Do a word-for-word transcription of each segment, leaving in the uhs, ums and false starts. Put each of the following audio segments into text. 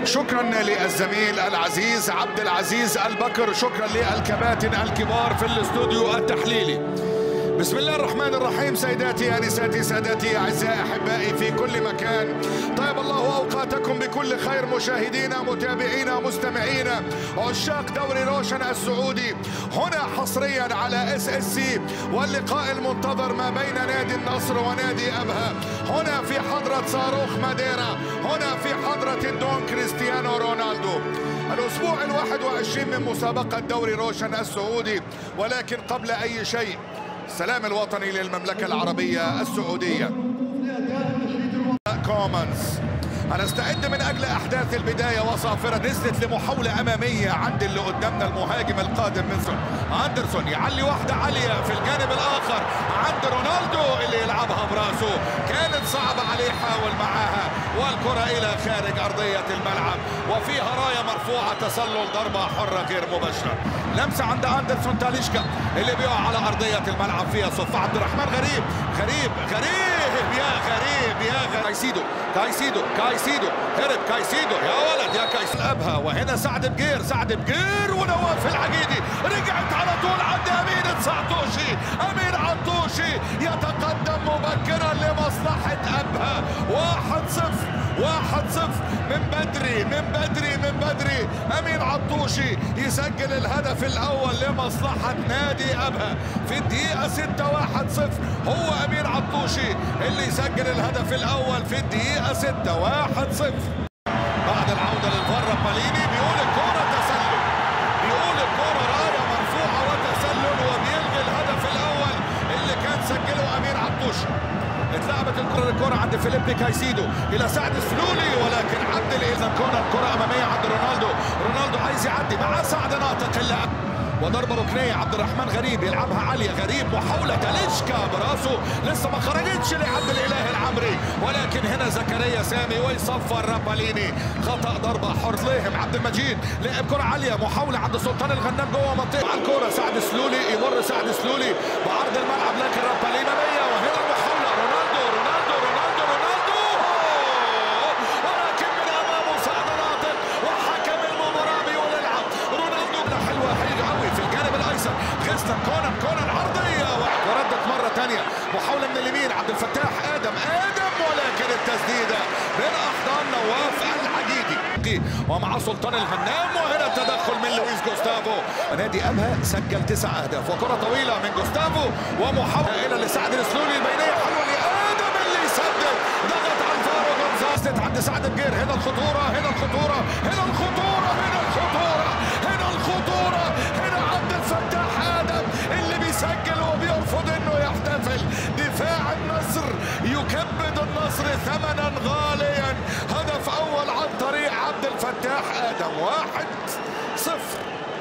شكرا للزميل العزيز عبد العزيز البكر، شكرا للكباتن الكبار في الاستوديو التحليلي. بسم الله الرحمن الرحيم. سيداتي انساتي سادتي اعزائي احبائي في كل مكان، طيب الله اوقاتكم بكل خير مشاهدينا متابعينا مستمعينا عشاق دوري روشن السعودي، هنا حصريا على اس اس سي واللقاء المنتظر ما بين نادي النصر ونادي ابها، هنا في حضرة صاروخ ماديرا، هنا في حضرة الدون كريستيانو رونالدو. الاسبوع الواحد وعشرين من مسابقة دوري روشن السعودي، ولكن قبل اي شيء السلام الوطني للمملكة العربية السعودية. كومنز هنستعد من اجل احداث البدايه وصافره، نزلت لمحاوله اماميه عند اللي قدامنا المهاجم القادم من سون اندرسون، يعلي واحده عاليه في الجانب الاخر عند رونالدو اللي يلعبها براسه، كانت صعبه عليه، حاول معاها والكره الى خارج ارضيه الملعب وفيها رايه مرفوعه، تسلل ضربه حره غير مباشره. لمسه عند اندرسون تاليشكا اللي بيقع على ارضيه الملعب فيها صف عبد الرحمن غريب غريب غريب يا غريب يا غريب كايسيدو كايسيدو كايسيدو هرب كايسيدو يا ولد يا كايسيدو ابها، وهنا سعد بجير سعد بجير ونواف العقيدي رجعت على طول عند امين الصعطوشي، امين عطوشي يتقدم مبكرا لمصلحه ابها. واحد صفر واحد صفر من بدري من بدري من بدري امين عطوشي يسجل الهدف الاول لمصلحه نادي ابها في الدقيقه ستة. واحد صفر هو امين عطوشي اللي يسجل الهدف الاول في الدقيقه ستة. واحد صفر بعد العوده للفار. باليني بيقول الكره تسلل، بيقول الكره رايه مرفوعه وتسلل، وبيلغي الهدف الاول اللي كان سجله امين عطوشي. اتلعبت الكره الكره عند فيليبي كايسيدو الى سعد السلولي، ولكن عدل اذا كره الكره اماميه عند رونالدو، رونالدو عايز يعدي مع سعد ناطق اللعب وضربه ركنيه. عبد الرحمن غريب يلعبها عاليه، غريب محاوله تاليشكا براسه لسه ما خرجتش لعبد الاله العمري، ولكن هنا زكريا سامي ويصفر باليني خطا ضربه حر. ليهم عبد المجيد لعب كره عاليه، محاوله عند سلطان الغنام جوه منطقه على الكره، سعد سلولي يمر سعد سلولي بعرض الملعب لكن باليني مية، وهنا المحاوله رونالدو رونالدو رونالدو رونالدو ولكن من امامه سعد ناطق وحكم المباراه بيقول العب. رونالدو حلوه حلوه قوي في الجانب الايسر، غيسلر كونان كونان عرضيه وردت مره ثانيه، محاوله من اليمين عبد الفتاح ادم ادم ولكن التسديده من احضان نواف العقيدي ومع سلطان الغنام، وهنا التدخل من لويس جوستافو. نادي ابها سجل تسع اهداف وكره طويله من جوستافو ومحاوله الى لسعد السلولي، البينيه حلوه لادم اللي يسدد، ضغط على الفارو جونزاليز عند سعد بجير. هنا الخطوره هنا الخطوره هنا الخطوره هنا الخطوره هنا الخطوره هنا عبد الفتاح ادم اللي بيسجل وبيرفض انه يحتفل. دفاع النصر يكبد النصر ثمنا غاليا، هدف اول عن طريق عبد الفتاح ادم. واحد صفر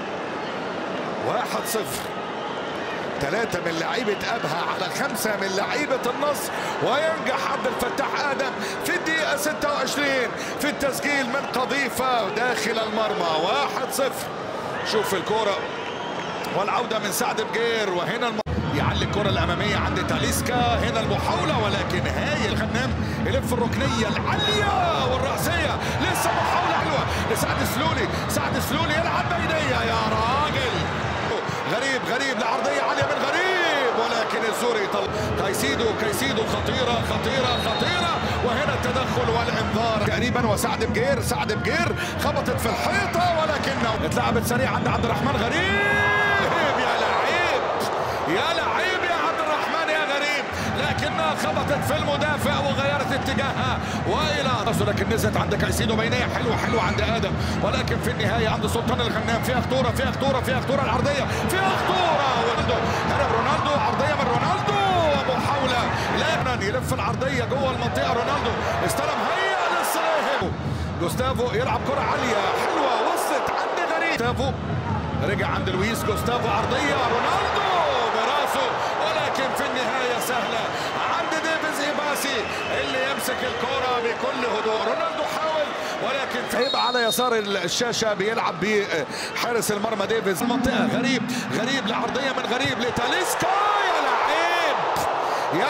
واحد صفر ثلاثة من لعيبة أبها على خمسة من لعيبة النصر، وينجح عبد الفتاح آدم في الدقيقة ستة وعشرين في التسجيل من قذيفة داخل المرمى. واحد صفر. شوف الكرة والعودة من سعد بجير، وهنا الم... يعلي الكرة الأمامية عند تاليسكا، هنا المحاولة ولكن هاي الغنام يلف الركنية العالية والرأسية، لسه محاولة حلوة لسعد سلولي، سعد سلولي يلعب بينية يا راجل، غريب غريب لعرضية عالية من غريب ولكن الزوري طل... كايسيدو كايسيدو خطيرة خطيرة خطيرة، وهنا التدخل والانذار تقريبا. وسعد بجير سعد بجير خبطت في الحيطة ولكنه اتلعبت سريع عند عبد الرحمن غريب. يا لعيب يا لعيب يا عبد الرحمن يا غريب، لكنها خبطت في المدافع وغيرت اتجاهها والى، لكن نزلت عند كايسيدو بينيه حلوه حلوه عند ادم، ولكن في النهايه عند سلطان الغنام فيها خطوره فيها خطوره فيها خطوره العرضيه فيها خطوره، ورونالدو هرب رونالدو عرضيه من رونالدو ومحاوله لكن يلف العرضيه جوه المنطقه. رونالدو استلم هيا للصراحه، جوستافو يلعب كره عاليه حلوه وصلت عند غريب، جوستافو رجع عند لويس جوستافو عرضيه رونالدو براسه، ولكن في النهايه سهله عند ديفيز ايباسي اللي يمسك الكره بكل هدوء. رونالدو حاول ولكن هيبقى على يسار الشاشه بيلعب بحارس المرمى ديفيز المنطقه. غريب غريب لعرضيه من غريب لتاليسكا، يا لعيب يا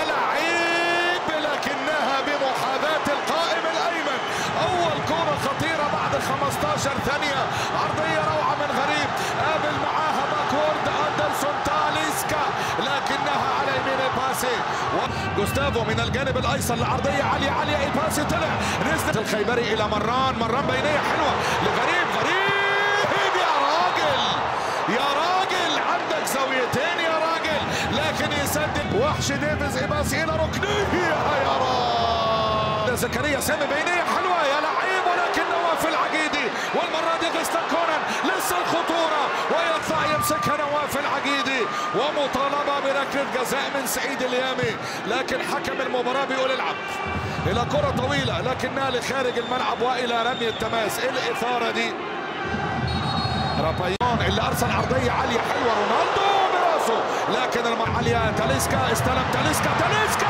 لعيب، لكنها بمحاذاه القائم الايمن. اول كره خطيره بعد خمستاشر ثانية. عرضية روعة من غريب، قابل معاها باكورد أندرسون تاليسكا، لكنها على يمين إيباسي. جوستافو من الجانب الأيسر لعرضية عالية عالية، إيباسي طلع، نزلت الخيبري إلى مران، مران بينية حلوة لغريب، غريب يا راجل يا راجل، عندك زاويتين يا راجل، لكن يسدد وحش ديفيز. إيباسي إلى ركنية يا راجل، زكريا سامي بينية حلوة يا لعيب، ولكن نواف العقيدي، والمرة دي غيستن كونان لسه الخطورة، ويطلع يمسكها نواف العقيدي، ومطالبة بركلة جزاء من سعيد اليامي، لكن حكم المباراة بيقول العب. إلى كرة طويلة لكنها لخارج الملعب وإلى رمي التماس. الإثارة دي رابايون اللي أرسل عرضية عالية حلوة، رونالدو براسه، لكن المرة عالية، تاليسكا استلم، تاليسكا تاليسكا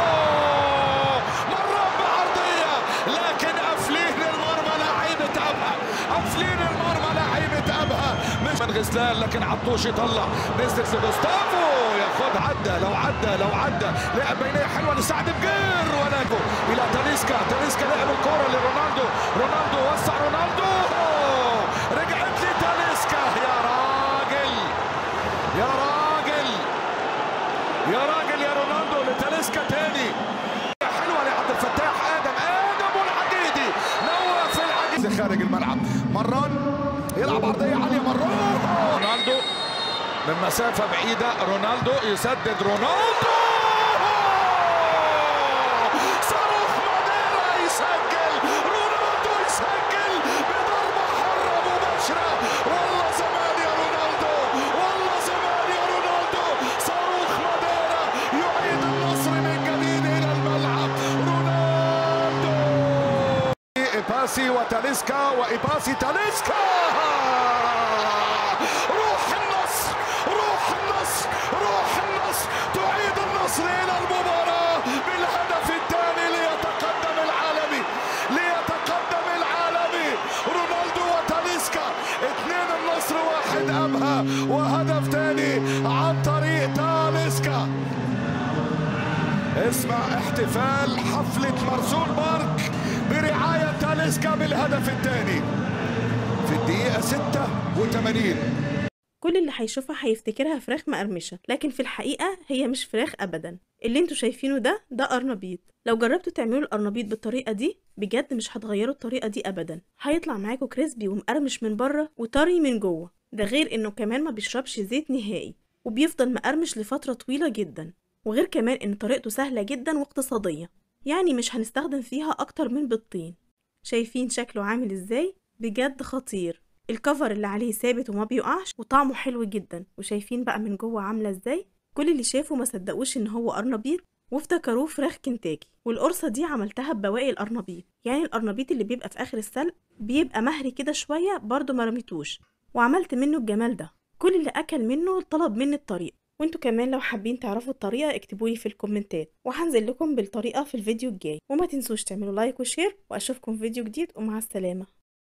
مرة بعرضية، لكن قافلين المرمى لعيبة أبها، قافلين المرمى لعيبة أبها، مش من غزلان، لكن عطوش يطلع، نزلت لجوستافو ياخد، عدى لو عدى لو عدى، لعب بينية حلوة لسعد بجير، ولكن إلى تاليسكا، تاليسكا لعب الكرة لرونالدو، رونالدو وسع، رونالدو رجعت لي تاليسكا، يا راجل يا راجل يا راجل يا رونالدو لتاليسكا تاني، حلوة لعبد الفتاح آدم، آدم والعقيدي، نواف العقيدي خارج الملعب، مران يلعب عرضية عالية، مران رونالدو من مسافة بعيدة، رونالدو يسدد، رونالدو صاروخ ماديرا يسجل، رونالدو يسجل بضربة حرة مباشرة، والله زمان يا رونالدو، والله زمان يا رونالدو، صاروخ ماديرا يعيد النصر من جديد إلى الملعب، رونالدو إيباسي وتاليسكا، وإيباسي تاليسكا، روح النصر روح النصر روح النصر، تعيد النصر إلى المباراة بالهدف الثاني ليتقدم العالمي، ليتقدم العالمي، رونالدو وتاليسكا، اثنين النصر، واحد أبها، وهدف ثاني عن طريق تاليسكا. اسمع احتفال حفلة مرسول بارك برعاية تاليسكا بالهدف الثاني في الدقيقة ستة وثمانين. كل اللي هيشوفها هيفتكرها فراخ مقرمشة، لكن في الحقيقة هي مش فراخ أبدا. اللي انتوا شايفينه ده ده قرنبيط. لو جربتوا تعملوا القرنبيط بالطريقة دي بجد مش هتغيروا الطريقة دي أبدا، هيطلع معاكوا كريسبي ومقرمش من بره وطري من جوه، ده غير انه كمان ما بيشربش زيت نهائي، وبيفضل مقرمش لفترة طويلة جدا، وغير كمان ان طريقته سهلة جدا واقتصادية، يعني مش هنستخدم فيها أكتر من بيضتين. شايفين شكله عامل ازاي؟ بجد خطير. الكفر اللي عليه ثابت وما بيقعش، وطعمه حلو جدا، وشايفين بقى من جوه عامله ازاي. كل اللي شافوا ما صدقوش ان هو قرنبيط وافتكروه فراخ كنتاكي. والقرصه دي عملتها ببواقي القرنبيط، يعني القرنبيط اللي بيبقى في اخر السلق بيبقى مهري كده شويه، برضو ما رميتوش، وعملت منه الجمال ده. كل اللي اكل منه طلب مني الطريقه، وانتوا كمان لو حابين تعرفوا الطريقه اكتبولي في الكومنتات، وهنزل لكم بالطريقه في الفيديو الجاي. وما تنسوش تعملوا لايك وشير، واشوفكم في فيديو جديد، ومع السلامه.